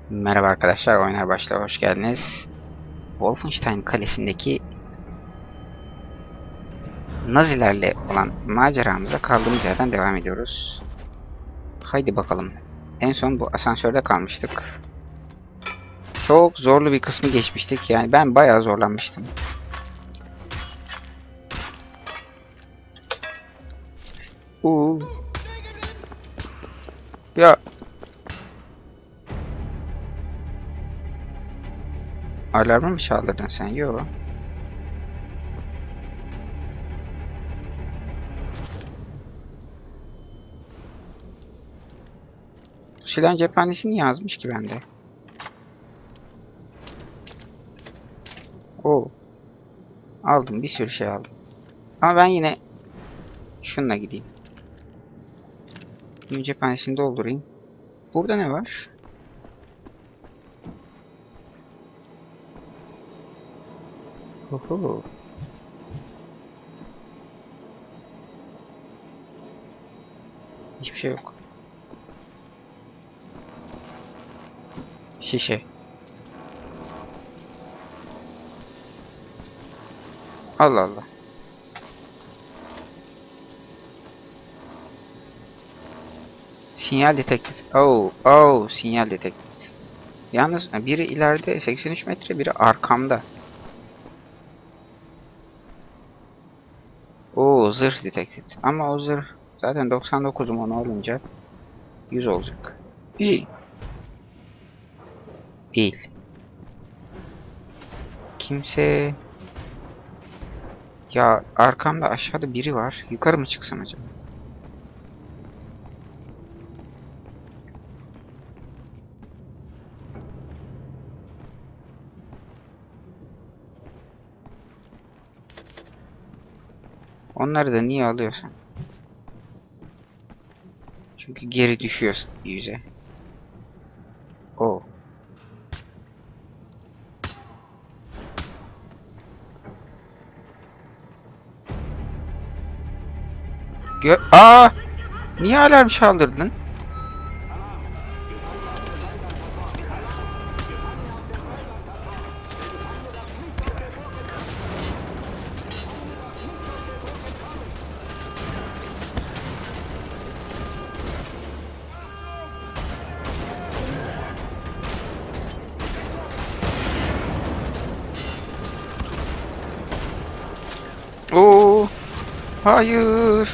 Merhaba arkadaşlar, Oynar Başla hoş geldiniz. Wolfenstein Kalesi'ndeki Nazilerle olan maceramıza kaldığımız yerden devam ediyoruz. Haydi bakalım. En son bu asansörde kalmıştık. Çok zorlu bir kısmı geçmiştik. Yani ben bayağı zorlanmıştım. Ya alarmı mı çaldırdın sen? Yo. Bu silahın cephanesini yazmış ki bende. Oo. Aldım, bir sürü şey aldım. Ama ben yine şununla gideyim. Bunun cephanesini doldurayım. Burada ne var? Oho. Hiçbir şey yok. Şişe. Allah Allah. Sinyal detektif. Oh, sinyal detektif. Yalnız biri ileride 83 metre, biri arkamda. Zırh detektif. Ama o zırh zaten 99'um, onu alınca 100 olacak. İyi. Değil. Kimse... Ya arkamda, aşağıda biri var. Yukarı mı çıksam acaba? Onları da niye alıyorsun? Çünkü geri düşüyorsun yüze. Oo. Aa! Niye alarm çaldırdın? Oo! Hayır.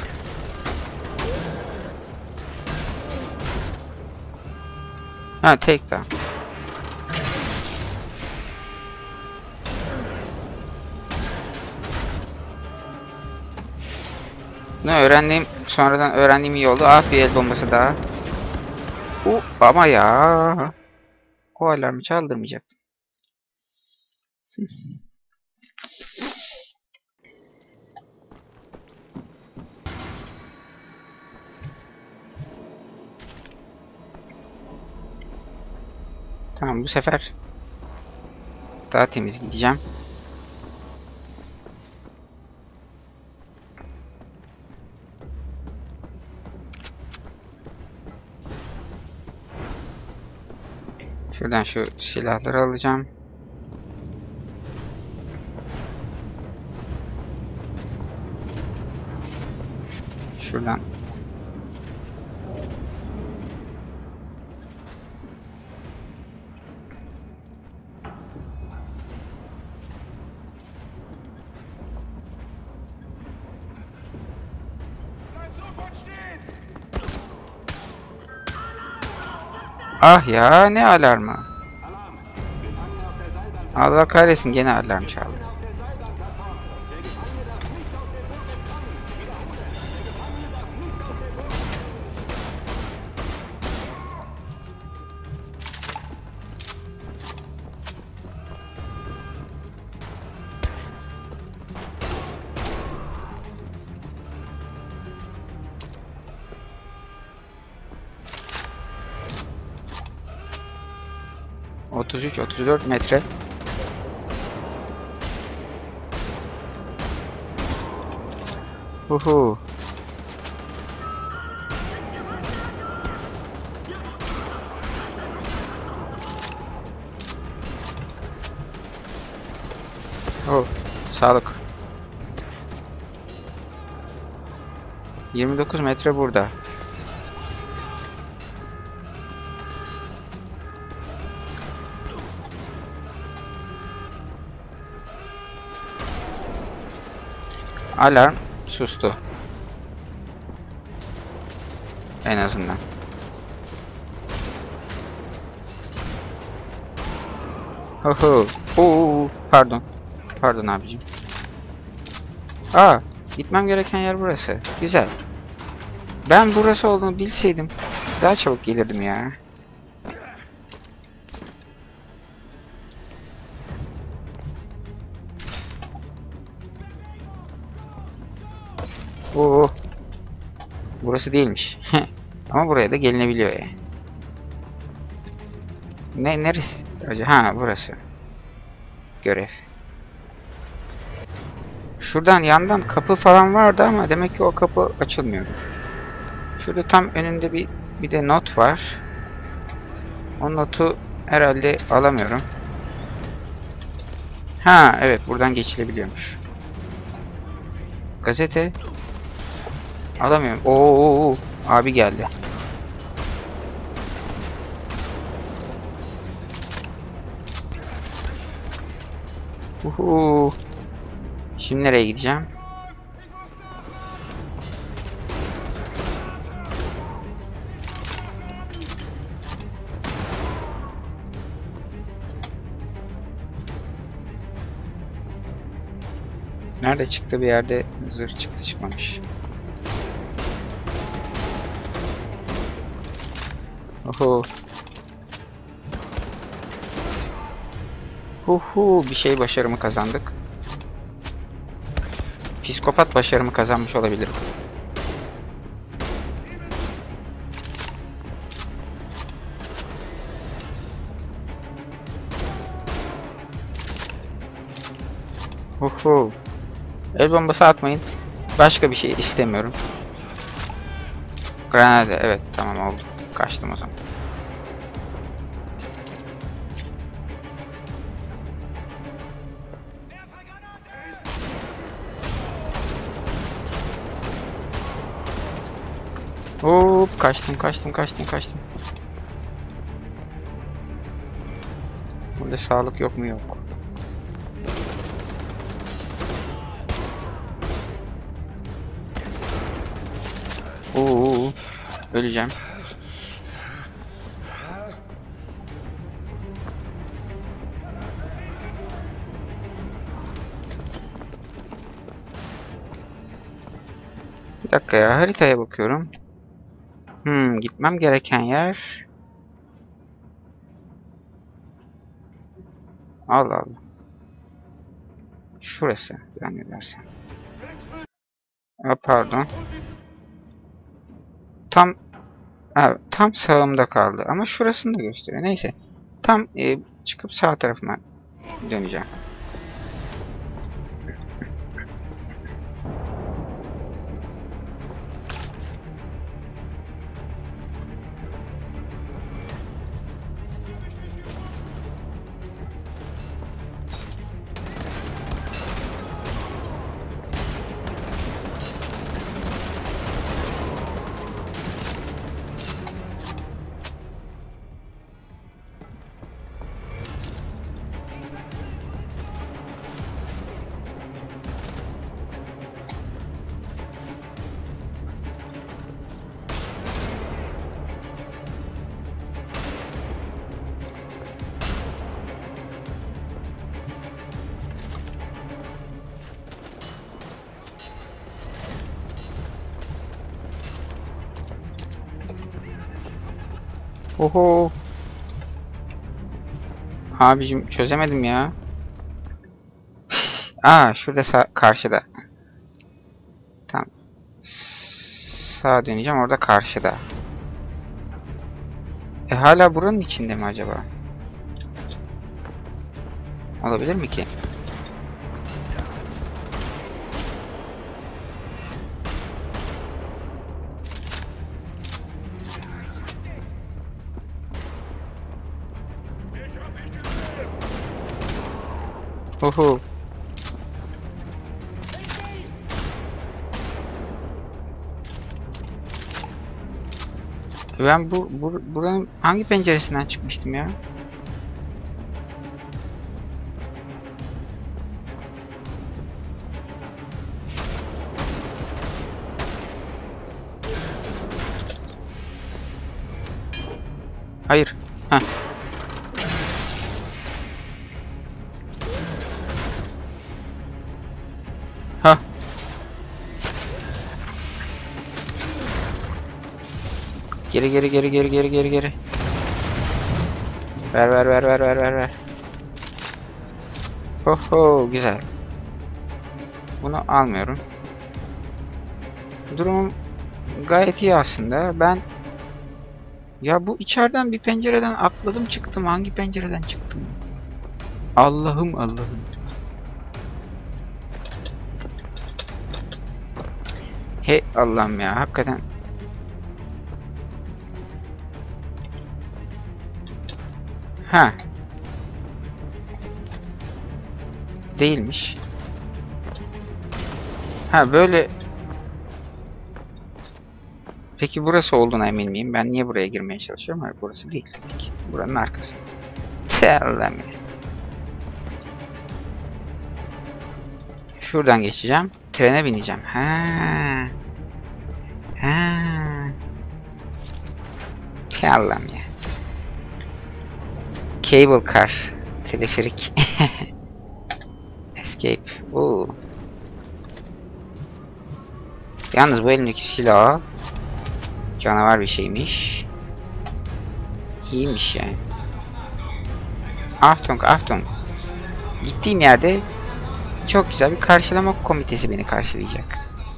Ha, tek daha. Ne öğrendiğim, sonradan öğrendiğim iyi oldu. Ah, bir el bombası daha. Ama ya. O alarmı çaldırmayacaktım. Tamam, bu sefer daha temiz gideceğim. Şuradan şu silahları alacağım. Şuradan. Ah ya, ne alarmı? Allah kahretsin, gene alarm çaldı. ...33-34 metre. Uhu. Oh, sağlık. 29 metre burada. Alarm sustu. En azından. Oho. Oo, pardon. Pardon abicim. Aa, gitmem gereken yer burası. Güzel. Ben burası olduğunu bilseydim daha çabuk gelirdim ya. Oo. Burası değilmiş. Ama buraya da gelinebiliyor ya. Neresi? Ha, burası. Görev. Şuradan yandan kapı falan vardı ama demek ki o kapı açılmıyor. Şurada tam önünde bir de not var. O notu herhalde alamıyorum. Ha, evet, buradan geçilebiliyormuş. Gazete alamıyorum. Oo, abi geldi. Uhu. Şimdi nereye gideceğim? Nerede çıktı, bir yerde zırh çıktı, çıkmamış. Oho. Bir şey başarımı kazandık. Psikopat başarımı kazanmış olabilirim. El bombası atmayın. Başka bir şey istemiyorum. Granada, evet, tamam oldu. Kaçtım o zaman. Hop, kaçtım. Burada sağlık yok mu? Yok. Oo, öleceğim. Bir dakika ya, haritaya bakıyorum. Gitmem gereken yer. Allah Allah. Şurası zannedersem. Pardon. Tam sağımda kaldı ama şurasını da gösteriyor. Neyse. Tam çıkıp sağ tarafıma döneceğim. Oho. Abicim çözemedim ya. Şurada karşıda. Tamam. Sağa döneceğim, orada karşıda. Hala buranın içinde mi acaba? Olabilir mi ki? Oho. Ben buranın hangi penceresinden çıkmıştım ya? Hayır. Heh. Ha. Geri geri geri geri geri geri geri. Ver ver ver ver ver ver ver. Oho güzel. Bunu almıyorum. Durumum gayet iyi aslında. Ben ya bu içeriden bir pencereden atladım çıktım. Hangi pencereden çıktım? Allah'ım Allah'ım. Hey Allah'ım ya hakikaten. Ha. Değilmiş. Ha böyle. Peki burası olduğuna emin miyim? Ben niye buraya girmeye çalışıyorum? Hayır burası değil tabii ki. Buranın arkasında. Allah'ım ya. Şuradan geçeceğim. Trene bineceğim. Ha. Ha. Allah'ım ya. Cable car. Teleferik. Escape. Oo. Yalnız bu elimdeki silah canavar bir şeymiş. İyiymiş yani. Achtung, Achtung. Gittiğim yerde çok güzel bir karşılama komitesi beni karşılayacak.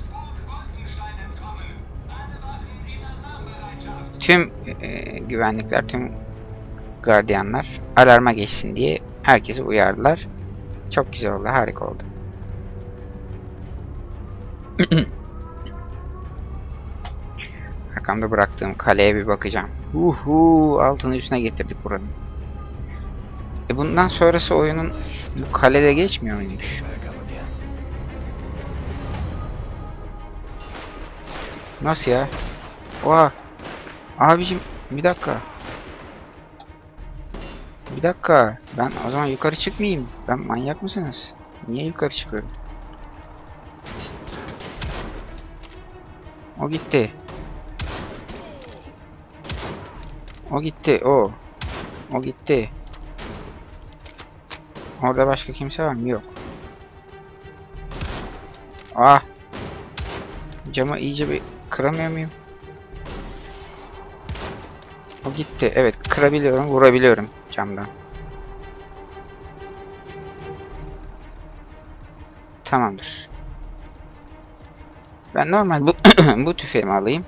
Tüm güvenlikler, tüm gardiyanlar alarma geçsin diye herkesi uyardılar. Çok güzel oldu, harika oldu. Arkamda bıraktığım kaleye bir bakacağım. Altını üstüne getirdik buranın. Bundan sonrası oyunun bu kalede geçmiyor muymuş? Nasıl ya? Oha! Abicim bir dakika. Bir dakika. Ben o zaman yukarı çıkmayayım. Ben manyak mısınız? Niye yukarı çıkıyorum? O gitti. O gitti. O gitti. Orada başka kimse var mı? Yok. Ah! Camı iyice bir kıramıyor muyum? O gitti. Evet, kırabiliyorum, vurabiliyorum camdan. Tamamdır. Ben normal bu tüfeğimi alayım.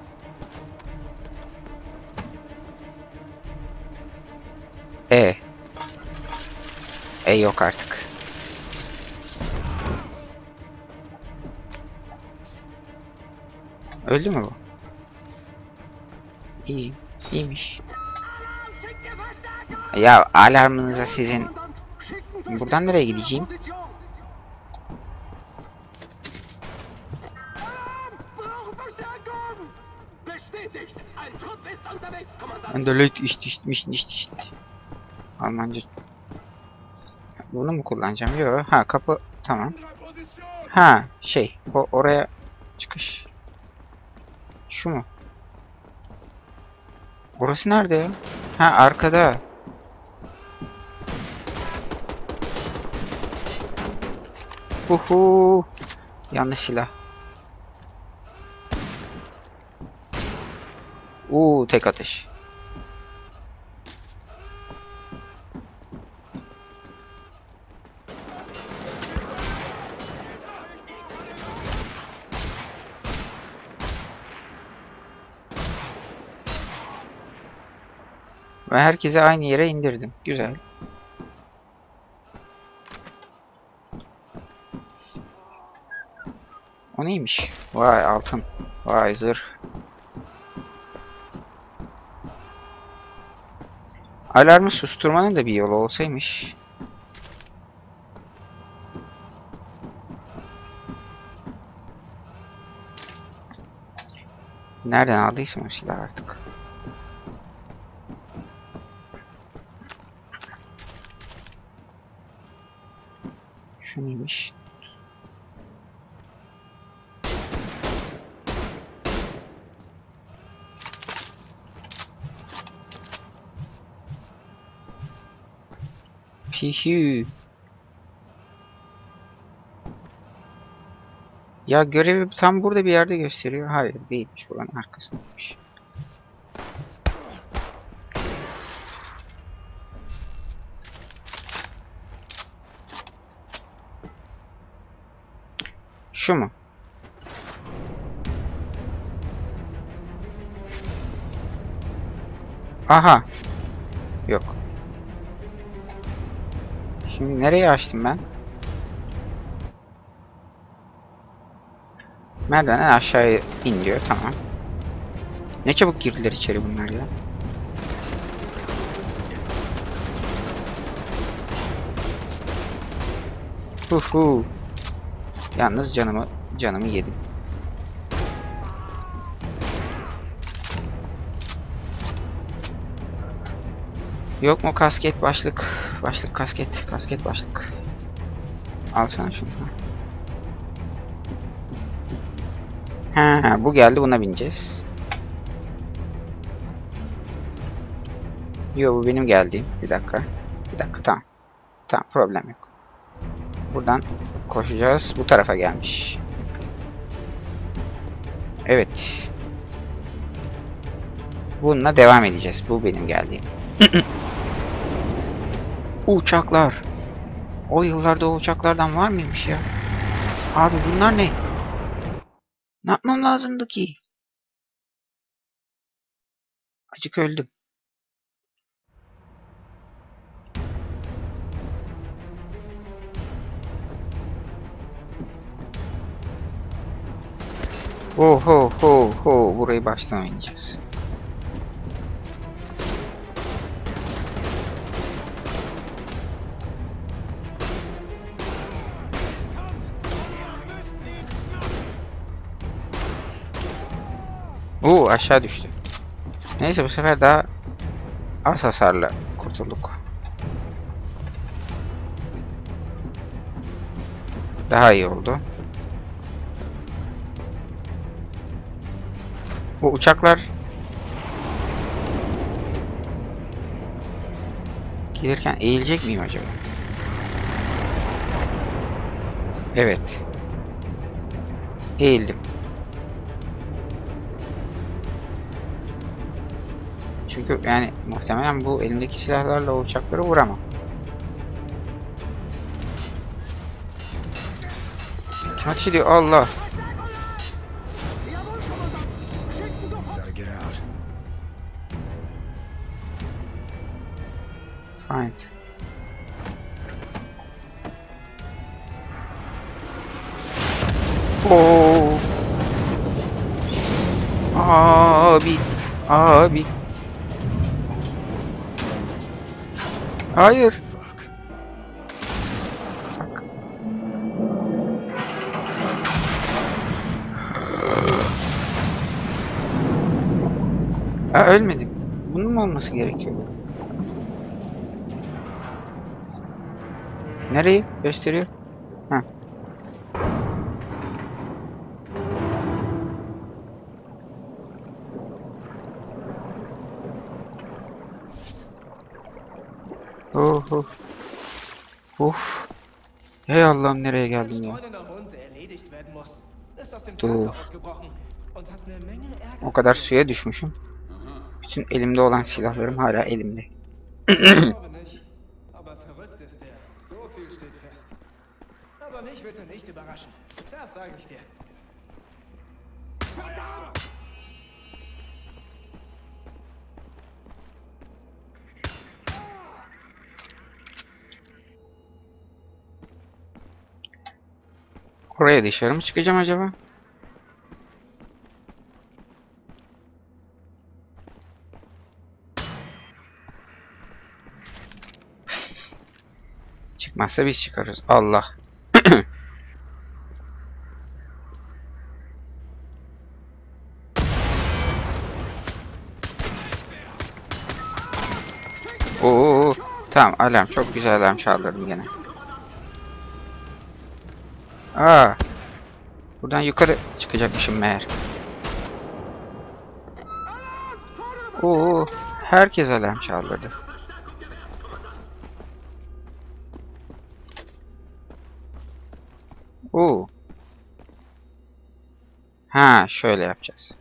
Yok artık. Öldü mü bu? İyi, iyiymiş. Ya alarmınıza sizin. Buradan nereye gideceğim? Ben de Leut nicht. Almanca. Bunu mu kullanacağım? Yok. Ha kapı tamam. Ha şey oraya çıkış. Şu mu? Orası nerede ya? Ha arkada. Yanlış silah. Tek ateş. Ve herkese aynı yere indirdim. Güzel. O neymiş? Vay altın. Vay zırh. Alarmı susturmanın da bir yolu olsaymış. Nereden aldıysam o silah artık. Şu neymiş? Pihü. Ya görevi tam burada bir yerde gösteriyor. Hayır değilmiş. Buranın arkasındaymış. Şu mu? Aha. Yok. Şimdi nereye açtım ben? Merdivenden aşağıya in diyor. Tamam. Ne çabuk girdiler içeri bunlar ya. Huhu. Yalnız canımı yedim. Yok mu kasket, başlık? Başlık, kasket, kasket, başlık. Alsana şunu. Ha, bu geldi, buna bineceğiz. Yo, bu benim geldiğim. Bir dakika. Bir dakika, tamam. Tamam, problem yok. Buradan koşacağız. Bu tarafa gelmiş. Evet. Bununla devam edeceğiz. Bu benim geldiğim. Uçaklar. O yıllarda o uçaklardan var mıymış ya? Abi bunlar ne? Ne yapmam lazımdı ki? Acık öldüm. Oh ho ho ho, burayı baştan oynayacağız. Oo, aşağı düştü. Neyse, bu sefer daha az hasarla kurtulduk. Daha iyi oldu. Bu uçaklar gelirken eğilecek miyim acaba? Evet. Eğildim. Çünkü yani muhtemelen bu elimdeki silahlarla o uçakları vuramam. Kim ateş ediyor? Allah. Find. Oo. Abi. Abi. Hayır. Fuck. Aa, ölmedim. Bunun mu olması gerekiyor? Nereyi gösteriyor? Ha. Oh, oh. Of. Hey Allah'ım, nereye geldim ya? Dur. O kadar suya düşmüşüm. Bütün elimde olan silahlarım hala elimde. Oraya dışarı mı çıkacağım acaba? Çıkmazsa biz çıkarız. Allah. Oo, tamam, alarm, çok güzel alarm çaldırdım gene. Aa, buradan yukarı çıkacakmışım meğer. Oo, herkes alarm çaldırdı. Oo. Ha, şöyle yapacağız.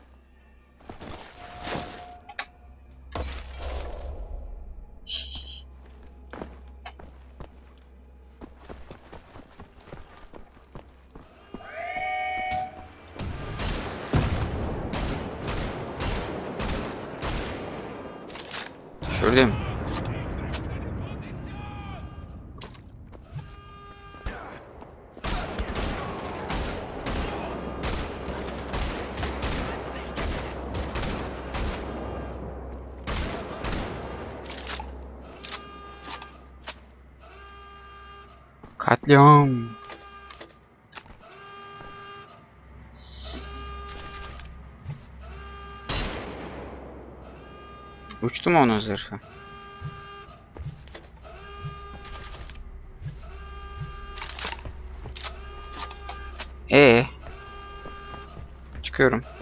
Düşürdüm. Katliam. Uçtu mu onun zırhı? Çıkıyorum.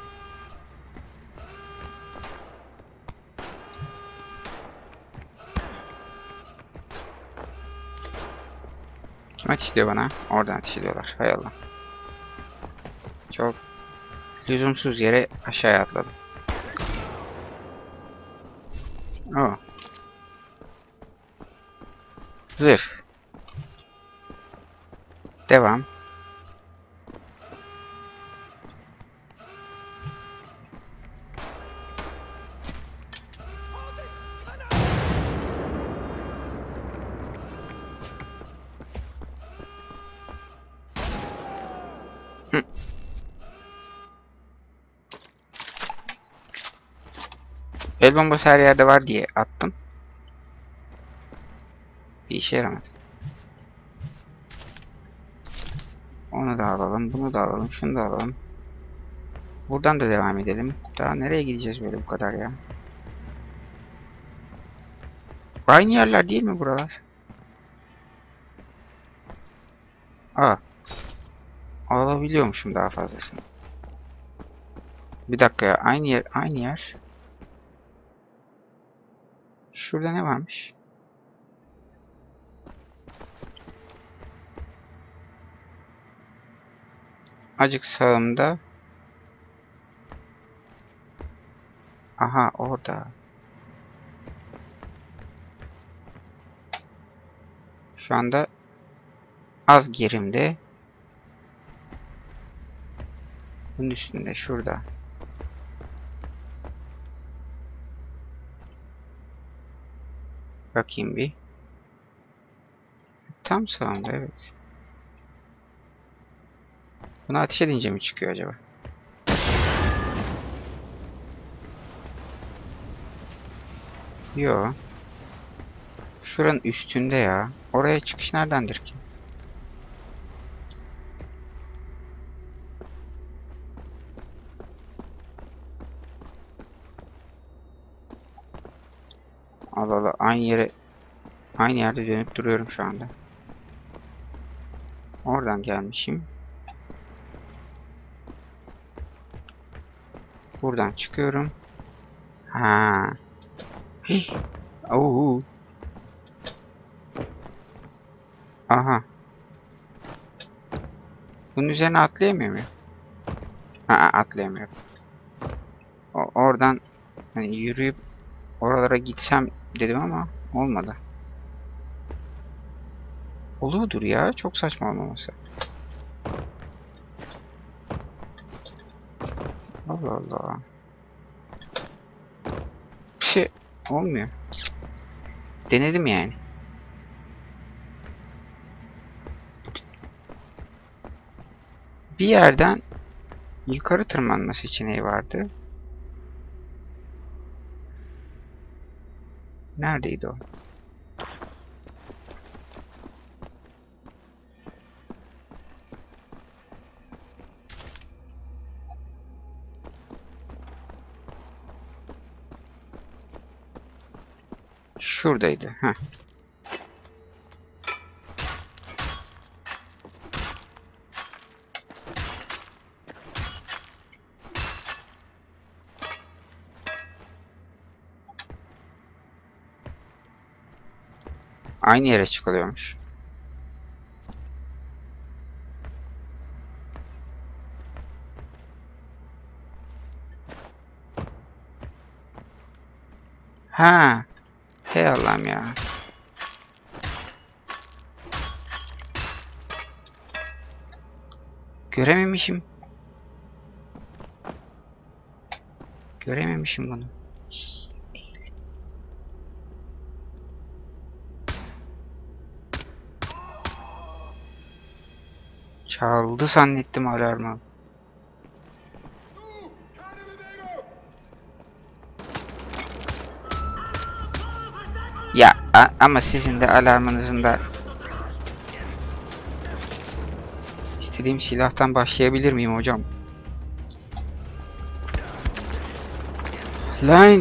Kim ateş ediyor bana? Oradan ateş ediyorlar. Hay Allah. Çok lüzumsuz yere aşağıya atladım. Oh. Zırh. Devam. Hı. El bombası her yerde var diye attım. Bir işe yaramadı. Onu da alalım, bunu da alalım, şunu da alalım. Buradan da devam edelim. Daha nereye gideceğiz böyle bu kadar ya? Aynı yerler değil mi buralar? Aa. Alabiliyormuşum daha fazlasını. Bir dakika ya. Aynı yer, aynı yer. Şurada ne varmış? Acık sağımda. Aha, orada. Şu anda az gerimde. Bunun üstünde şurada. Bakayım bir. Tam sağımda, evet. Bunu ateş edince mi çıkıyor acaba? Yo. Şuranın üstünde ya. Oraya çıkış neredendir ki? Allah Allah, aynı yerde dönüp duruyorum şu anda. Oradan gelmişim. Buradan çıkıyorum. Ha. Hih. Oo. Aha. Bunun üzerine atlayamıyor muyum? Ha, atlayamıyorum. Oradan hani yürüyüp oralara gitsem dedim ama olmadı. Oluyordur ya. Çok saçma olmaması. Allah Allah. Bir şey olmuyor. Denedim yani. Bir yerden yukarı tırmanma seçeneği vardı. Neredeydi o? Şuradaydı. Heh. Aynı yere çıkılıyormuş. Ha. Hey Allah'ım ya. Görememişim. Görememişim bunu. Çaldı zannettim alarmı. Ya ama sizin de alarmınızın da istediğim silahtan başlayabilir miyim hocam? Lan!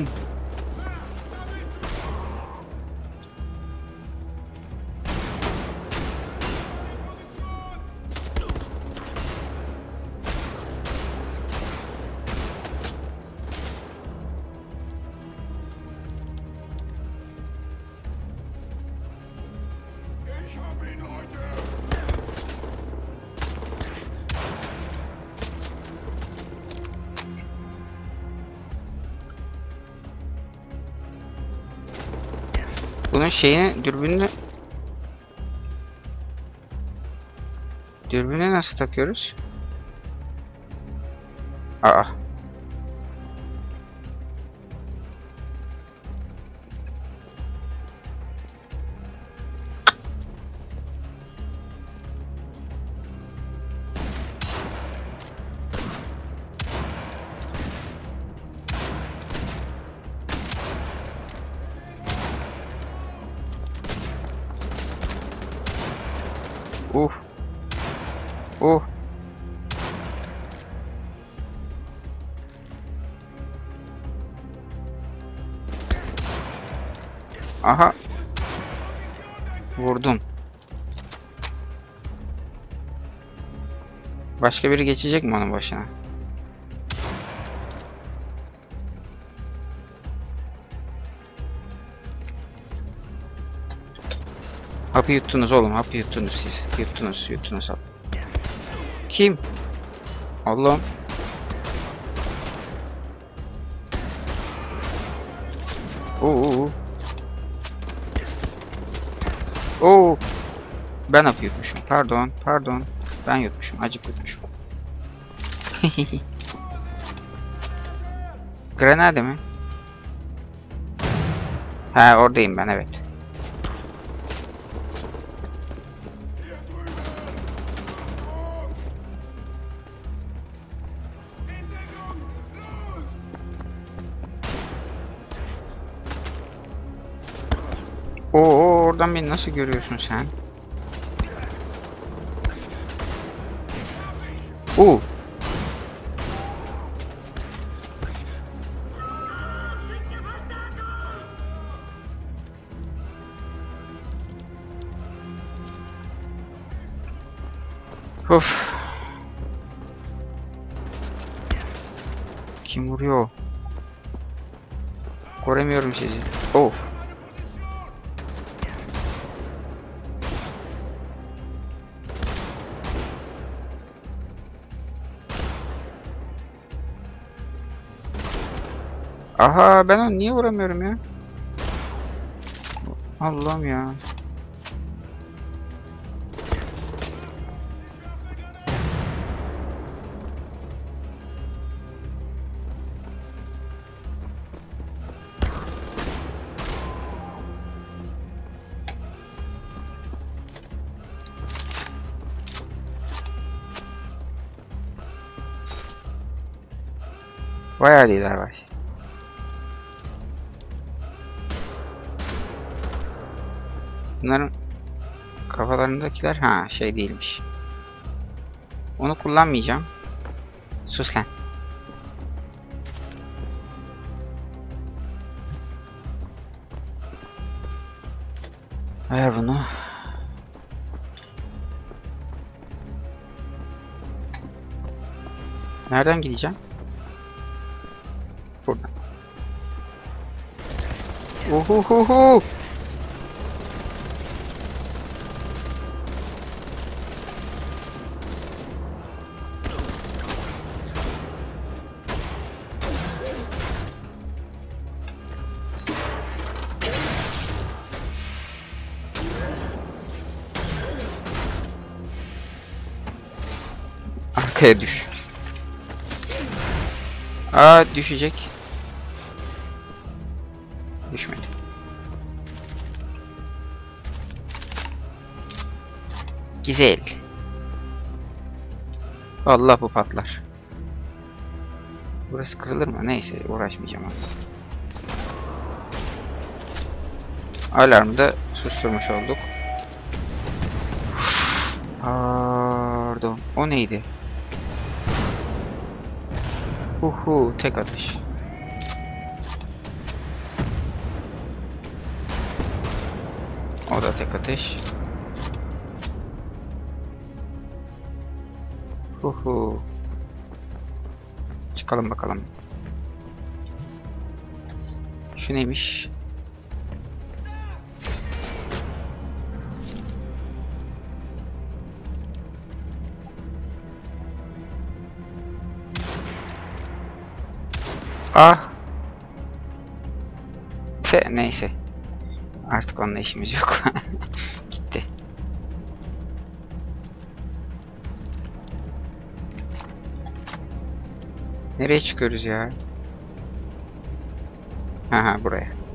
Bunun şeyini, dürbünü nasıl takıyoruz? Aa. Uh. Uh. Aha. Vurdum. Başka biri geçecek mi onun başına? Hapı yuttunuz oğlum, hapı yuttunuz siz. Yuttunuz hap. Kim? Allah'ım. Oo. Oo. Ben hapı yutmuşum. Pardon. Ben yutmuşum, acık yutmuşum. Grenade mi? Ha, oradayım ben, evet. Oo, oradan beni nasıl görüyorsun sen? Oo. Of. Kim vuruyor? Göremiyorum sizi. Of. Aha, ben onu niye vuramıyorum ya? Allah'ım ya. Bayağı lider var. Bunların kafalarındakiler şey değilmiş. Onu kullanmayacağım. Sus lan. Ver bunu. Nereden gideceğim? Buradan. Uhuhuhu. Arkaya düş. Aa, düşecek. Düşmedi. Güzel. Vallahi bu patlar. Burası kırılır mı? Neyse, uğraşmayacağım abi. Alarmı da susturmuş olduk. Pardon. O neydi? Tek atış. O da tek atış. Çıkalım bakalım. Şu neymiş? Ah. Neyse. Artık onunla işimiz yok. Gitti. Nereye çıkıyoruz ya? Aha, buraya.